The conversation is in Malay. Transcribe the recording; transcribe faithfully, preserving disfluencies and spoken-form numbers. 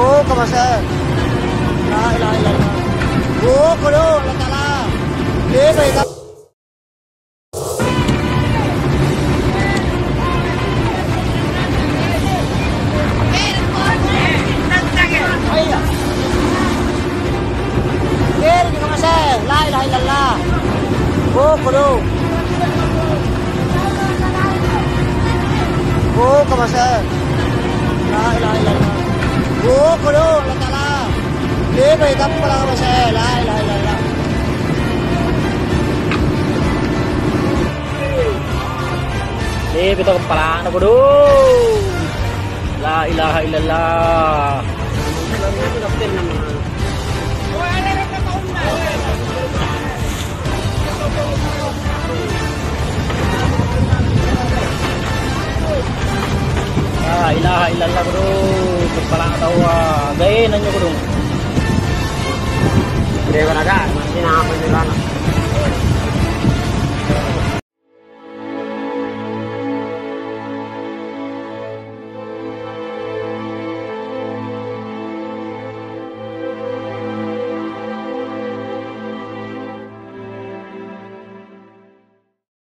Vô cơ mà xe. Lại lại lại. Vô cơ đâu là ta la. Thế vậy ta. Kiri di kamar saya, la ilaha illallah. Vô kudu. Vô kamar saya, la ilaha illallah. Vô kudu, la taala. Dia baik tak pula kamar saya, la ilaha illallah. Dia betul kepala anak kudu. La ilaha illallah. La ilaha illallah bro, kepala tahu ah, gaya nanya bro. Dia kan agak, masih nama ni lah.